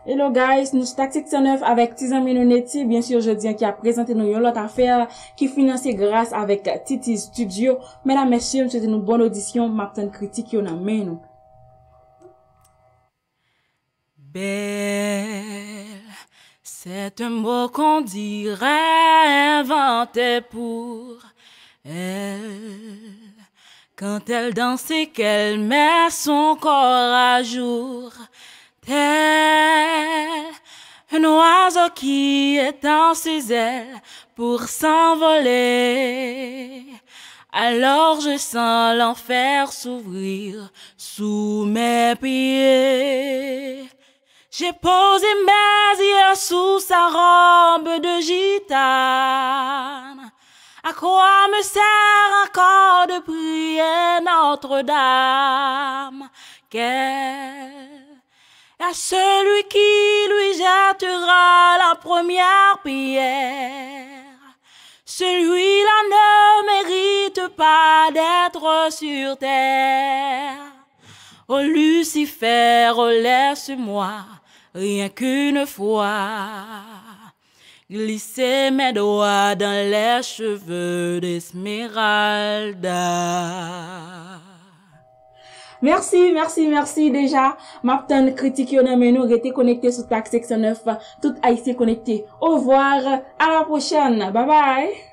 Hello guys, nous sommes section 9 avec Tizan Minonetti. Bien sûr, je dis qui a présenté nous une autre affaire qui financée grâce avec Titi Studio. Mesdames, messieurs, c'était une bonne audition. Martin critique yon a main nous. Belle, c'est un mot qu'on dirait inventé pour elle. Quand elle danse et qu'elle met son corps à jour, tel un oiseau qui étend ses ailes pour s'envoler. Alors je sens l'enfer s'ouvrir sous mes pieds. J'ai posé mes yeux sous sa robe de gitane. À quoi me sert encore de prier Notre-Dame? À celui qui lui jettera la première pierre. Celui-là ne mérite pas d'être sur terre. Oh Lucifer, oh laisse-moi rien qu'une fois glisser mes doigts dans les cheveux d'Esmeralda. Merci déjà. Martin critique yon mais nous restez connectés sur Tax Section 9. Tout Haïtien connecté. Au revoir. À la prochaine. Bye bye.